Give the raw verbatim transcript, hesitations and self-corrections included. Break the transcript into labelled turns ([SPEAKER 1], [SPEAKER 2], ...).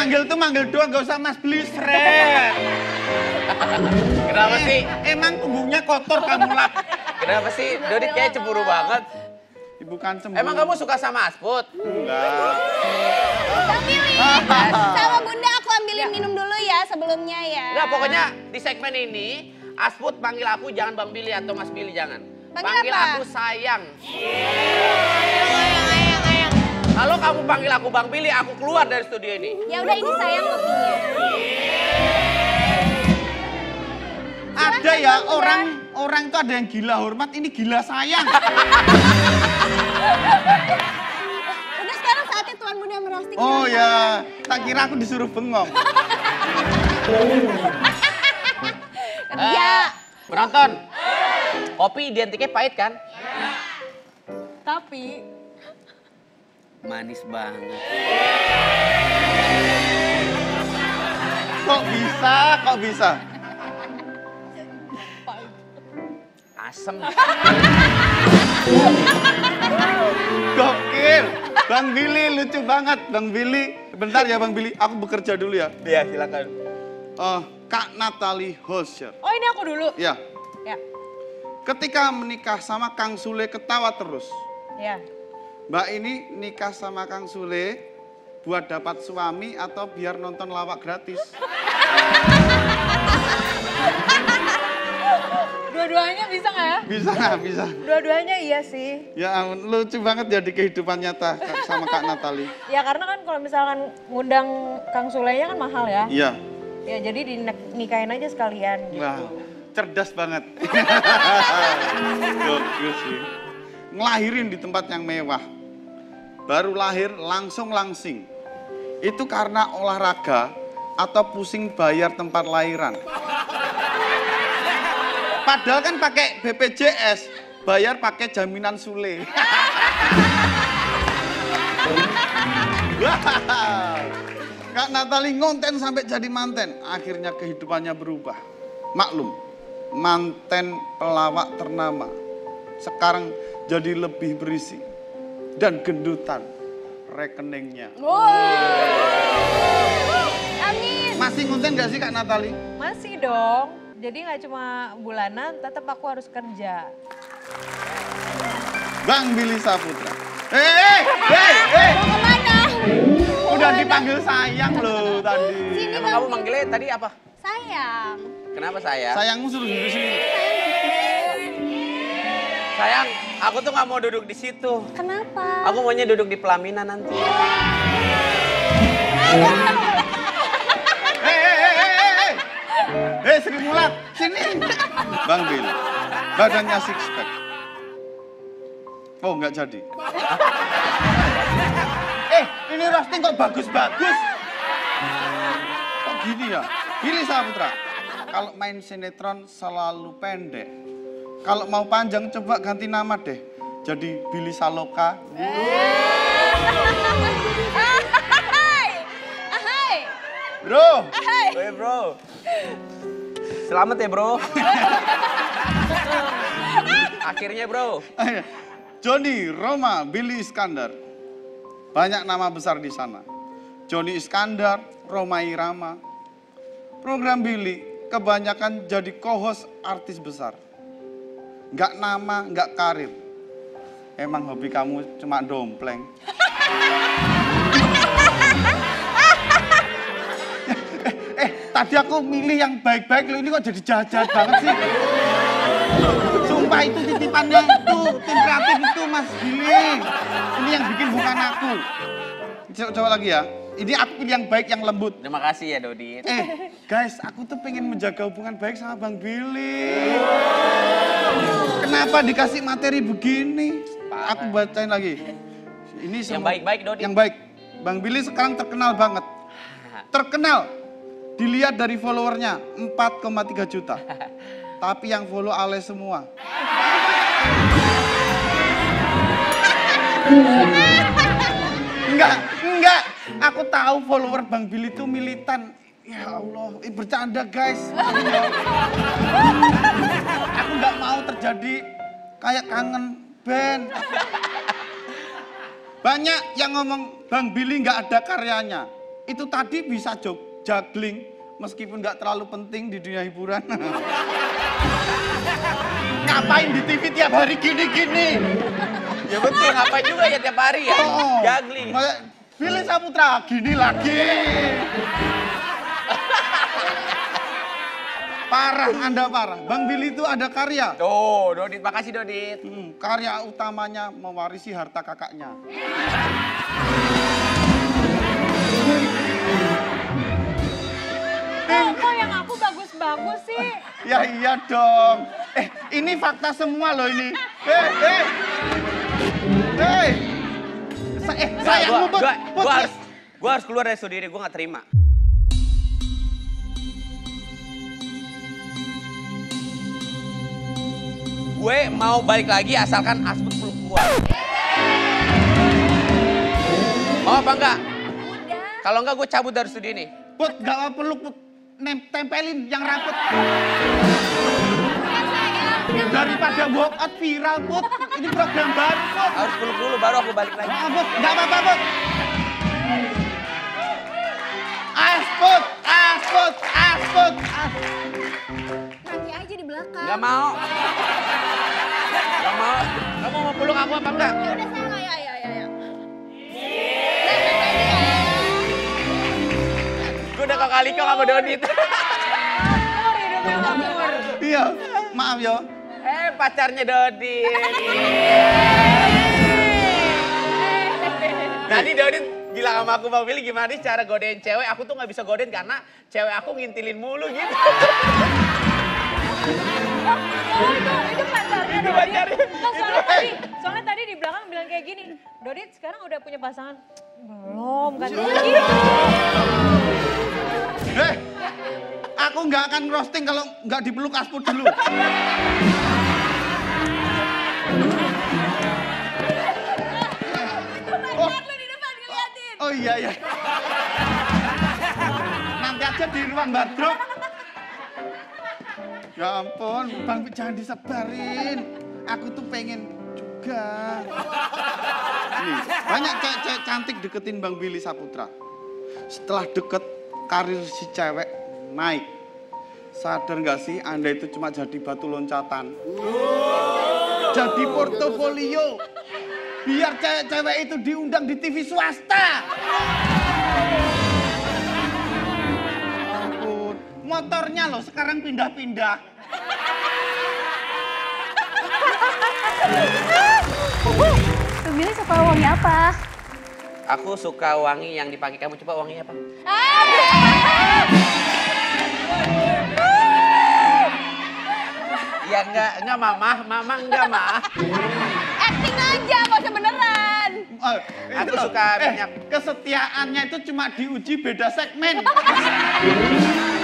[SPEAKER 1] manggil tuh manggil doang, gak usah Mas Billy seret.
[SPEAKER 2] Kenapa
[SPEAKER 1] eh,
[SPEAKER 2] sih?
[SPEAKER 1] Emang punggungnya kotor kamu lah.
[SPEAKER 2] Kenapa sih? Dodit kayak cemburu banget.
[SPEAKER 1] Bukan cemburu.
[SPEAKER 2] Emang kamu suka sama Asput?
[SPEAKER 1] Enggak.
[SPEAKER 3] Bang Billy, sama Bunda aku ambilin minum dulu ya sebelumnya ya.
[SPEAKER 2] Enggak, pokoknya di segmen ini Asput panggil aku jangan Bang Billy atau Mas Billy, jangan.
[SPEAKER 3] Panggil
[SPEAKER 2] Panggil
[SPEAKER 3] apa?
[SPEAKER 2] aku sayang. Kalau kamu panggil aku Bang Billy, aku keluar dari studio ini.
[SPEAKER 3] Ya udah ini sayang kopinya.
[SPEAKER 1] Ada ya orang orang itu ada yang gila hormat, ini gila sayang.
[SPEAKER 3] Udah sekarang saatnya Tuan Bunda merosting.
[SPEAKER 1] Oh ya, tak kira aku disuruh bengong.
[SPEAKER 3] Ya.
[SPEAKER 2] Penonton, kopi identiknya pahit kan?
[SPEAKER 3] Tapi
[SPEAKER 2] Manis banget.
[SPEAKER 1] Kok bisa? Kok bisa?
[SPEAKER 2] Asem.
[SPEAKER 1] Gokil. Bang Billy lucu banget, Bang Billy. Bentar ya Bang Billy, aku bekerja dulu ya.
[SPEAKER 2] Iya, silakan.
[SPEAKER 1] Oh, Kak Natalie Hosher.
[SPEAKER 4] Oh ini aku dulu?
[SPEAKER 1] Ya.
[SPEAKER 4] Ya.
[SPEAKER 1] Ketika menikah sama Kang Sule ketawa terus.
[SPEAKER 4] Ya.
[SPEAKER 1] Mbak ini nikah sama Kang Sule buat dapat suami atau biar nonton lawak gratis?
[SPEAKER 4] Dua-duanya bisa nggak ya?
[SPEAKER 1] Bisa nggak? Bisa.
[SPEAKER 4] Dua-duanya iya sih.
[SPEAKER 1] Ya ampun, lucu banget jadi kehidupan nyata sama Kak Natalie.
[SPEAKER 4] Ya karena kan kalau misalkan ngundang Kang Sulenya kan mahal ya.
[SPEAKER 1] Iya.
[SPEAKER 4] Ya jadi dinikahin aja sekalian gitu.
[SPEAKER 1] Wah, cerdas banget. Gokil sih. Ngelahirin di tempat yang mewah. Baru lahir langsung langsing. Itu karena olahraga atau pusing bayar tempat lahiran. Padahal kan pakai B P J S, bayar pakai jaminan Sule. Kak Natalie ngonten sampai jadi manten, akhirnya kehidupannya berubah. Maklum, manten pelawak ternama, sekarang jadi lebih berisi dan gendutan rekeningnya.
[SPEAKER 3] Amin.
[SPEAKER 1] Masih ngonten gak sih Kak Natalie?
[SPEAKER 4] Masih dong. Jadi nggak cuma bulanan, tetap aku harus kerja.
[SPEAKER 1] Bang Billy Saputra. Eh, eh, eh, eh.
[SPEAKER 3] Mau kemana?
[SPEAKER 1] Udah dipanggil sayang loh tadi.
[SPEAKER 3] Sini,
[SPEAKER 2] Emang
[SPEAKER 3] Bang
[SPEAKER 2] kamu manggilnya tadi apa?
[SPEAKER 3] Sayang.
[SPEAKER 2] Kenapa saya?
[SPEAKER 1] Sayangmu suruh duduk sini.
[SPEAKER 2] Sayang, aku tuh nggak mau duduk di situ.
[SPEAKER 3] Kenapa?
[SPEAKER 2] Aku maunya duduk di pelaminan nanti.
[SPEAKER 1] Eh, eh, eh, eh, eh, eh. Eh, Sri Mulat, sini. Bang Billy, badannya six pack. Oh, nggak jadi. Eh, ini roasting kok bagus-bagus. Kok gini ya? Billy Saputra, kalau main sinetron selalu pendek. Kalau mau panjang coba ganti nama deh. Jadi Billy Saloka.
[SPEAKER 3] Ahai. Ahai.
[SPEAKER 1] Bro.
[SPEAKER 3] Ahai.
[SPEAKER 2] Woi bro. Selamat ya bro. Akhirnya bro.
[SPEAKER 1] Johnny, Roma, Billy Iskandar. Banyak nama besar di sana. Johnny Iskandar, Roma Irama. Program Billy kebanyakan jadi co-host artis besar. Nggak nama, nggak karir. Emang hobi kamu cuma dompleng. eh, eh, tadi aku milih yang baik-baik, lo ini kok jadi jahat-jahat banget sih? Sumpah itu titipannya itu, tim kreatif itu Mas Billy. Ini yang bikin bukan aku. Coba, coba lagi ya. Ini aku pilih yang baik, yang lembut.
[SPEAKER 2] Terima kasih ya Dodit.
[SPEAKER 1] Eh, guys, aku tuh pengen menjaga hubungan baik sama Bang Billy. Kenapa dikasih materi begini?
[SPEAKER 2] Parah.
[SPEAKER 1] Aku bacain lagi. Ini
[SPEAKER 2] Yang
[SPEAKER 1] semua-
[SPEAKER 2] baik-baik Dodit.
[SPEAKER 1] Yang baik. Bang Billy sekarang terkenal banget. Terkenal. Dilihat dari followernya empat koma tiga juta. Tapi yang follow Ale semua. Enggak, enggak. Aku tahu follower Bang Billy itu militan. Ya Allah, eh, bercanda guys. Aku nggak mau terjadi kayak kangen band. Banyak yang ngomong Bang Billy nggak ada karyanya. itu tadi bisa jog, juggling, meskipun nggak terlalu penting di dunia hiburan. Ngapain di T V tiap hari gini-gini?
[SPEAKER 2] Ya betul, ngapain juga ya tiap hari ya?
[SPEAKER 1] Oh,
[SPEAKER 2] Juggling.
[SPEAKER 1] Billy Saputra, gini lagi. Parah, Anda parah. Bang Billy itu ada karya.
[SPEAKER 2] Tuh, Dodit, makasih Dodit.
[SPEAKER 1] Hmm, karya utamanya mewarisi harta kakaknya.
[SPEAKER 4] Kok, kok yang aku bagus-bagus sih?
[SPEAKER 1] Ya iya dong. Eh, ini fakta semua loh ini. Eh, eh. Eh. Sa eh,
[SPEAKER 2] Nggak,
[SPEAKER 1] sayangmu,
[SPEAKER 2] gua,
[SPEAKER 1] Put.
[SPEAKER 2] gua,
[SPEAKER 1] Put,
[SPEAKER 2] gua
[SPEAKER 1] ya.
[SPEAKER 2] harus, gua harus keluar dari studio ini, gua nggak terima. Gue mau balik lagi asalkan Asbut peluk gua. Mau apa enggak?
[SPEAKER 3] Udah.
[SPEAKER 2] Kalau enggak gue cabut dari studio ini.
[SPEAKER 1] Put, gak perlu Put. Nem tempelin yang rapet.
[SPEAKER 3] Udah sayang.
[SPEAKER 1] Daripada walk out viral, Put. Ini program baru, Put.
[SPEAKER 2] Harus peluk dulu baru aku balik lagi.
[SPEAKER 1] Ah, Put, gak apa-apa, Put. Asput, asput, asput, asput.
[SPEAKER 3] Nanti aja di belakang.
[SPEAKER 2] Enggak mau. Enggak mau. Kamu mau peluk aku apa enggak?
[SPEAKER 3] Ya udah sayang, ayo, ayo, ayo, ayo.
[SPEAKER 2] Gue udah kok kali kok sama Dodit.
[SPEAKER 4] Makmur, hidupnya makmur.
[SPEAKER 1] Iya, maaf ya.
[SPEAKER 2] Eh pacarnya Dodit. Tadi Dodit bilang sama aku, Bang Billy gimana sih cara godain cewek? Aku tuh nggak bisa godain karena cewek aku ngintilin mulu gitu.
[SPEAKER 4] Oh, itu, itu pacarnya
[SPEAKER 2] Itu
[SPEAKER 4] Dodit.
[SPEAKER 2] pacarnya.
[SPEAKER 4] Kan soalnya tadi, soalnya tadi di belakang bilang kayak gini, Dodit sekarang udah punya pasangan? Belum, kan gitu.
[SPEAKER 1] Eh, aku nggak akan roasting kalau nggak dipeluk Asput dulu. Oh,
[SPEAKER 3] Lu di depan ngeliatin.
[SPEAKER 1] oh iya iya. Nanti aja di ruang wardrobe. Ya ampun, Bang jangan disebarin. Aku tuh pengen juga. Nih, banyak cewek-cewek cantik deketin Bang Billy Saputra. Setelah deket, karir si cewek naik. Sadar nggak sih Anda itu cuma jadi batu loncatan? Jadi portofolio. Biar cewek-cewek itu diundang di T V swasta. Ampun, motornya loh sekarang pindah-pindah.
[SPEAKER 3] Bang Billy suka wangi apa?
[SPEAKER 2] Aku suka wangi yang dipakai kamu. Coba wangi apa? Ya enggak, enggak mama, mama enggak mah.
[SPEAKER 3] Acting aja, gak usah beneran.
[SPEAKER 1] Oh,
[SPEAKER 2] Aku
[SPEAKER 1] itu loh.
[SPEAKER 2] suka
[SPEAKER 1] Eh,
[SPEAKER 2] minyak.
[SPEAKER 1] kesetiaannya itu cuma diuji beda segmen.